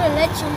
de leche.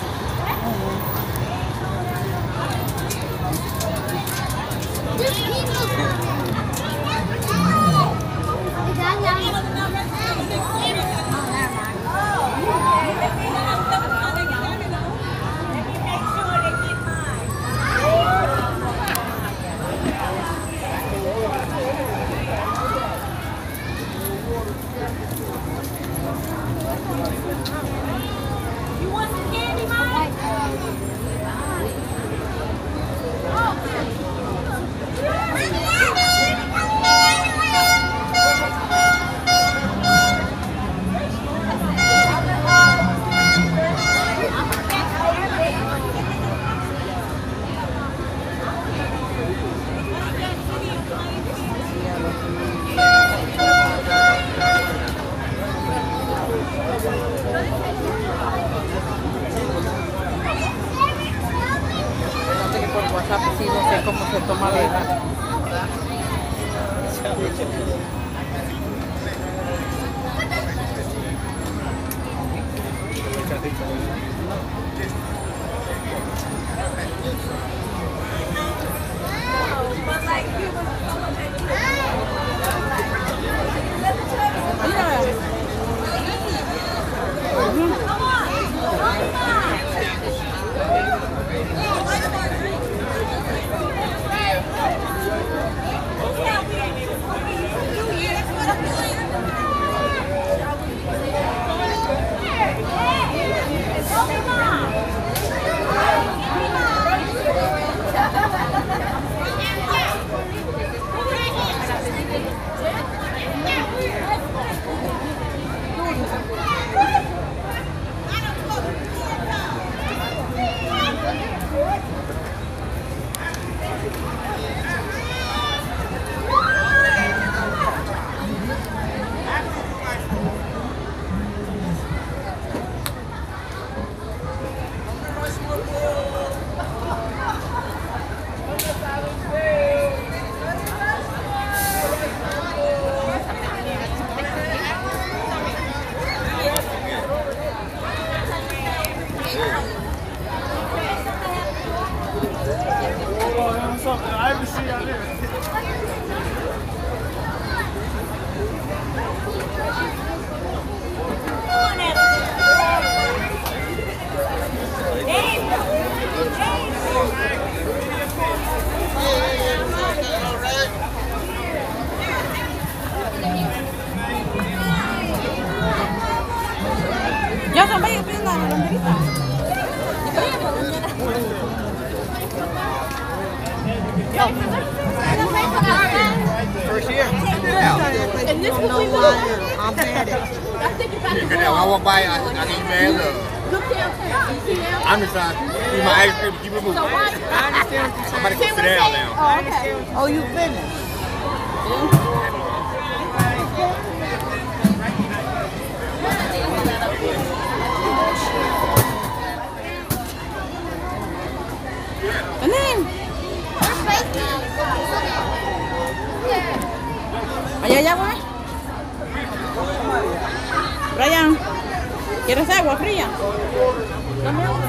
Sí, no sé cómo se toma vegano. Ya sampai ya pindah dalam berita. First year? Yeah. And this is no longer. I'm mad at you. I walk by, I get mad. Look downtown. You see now? I'm just trying to eat my ice cream and keep it moving. So what? I understand what you're saying. I'm about to go sit down now. Oh, okay. Oh, you finished? Allá, güey. Brian, ¿quieres agua fría? Dame agua.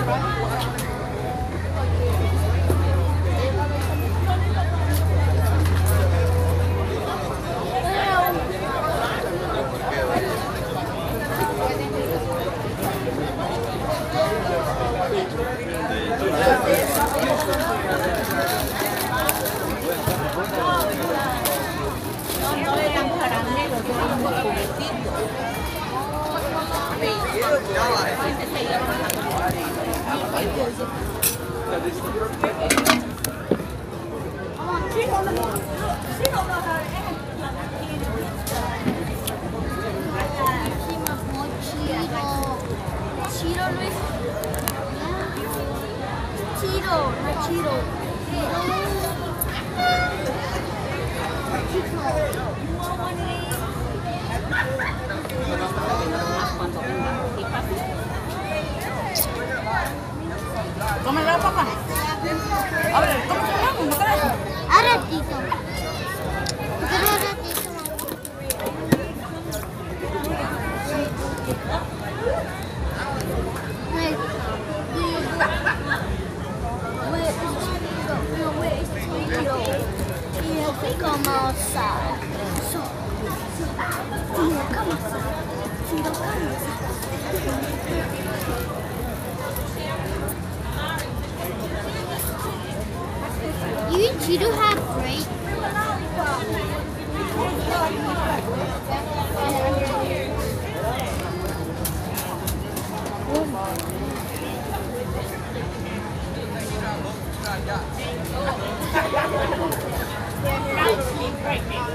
Cómelo, papá. A ver, ¿cómo se llama? ¿Cómo se llama? Aratito. You and Cheeto have great. Right.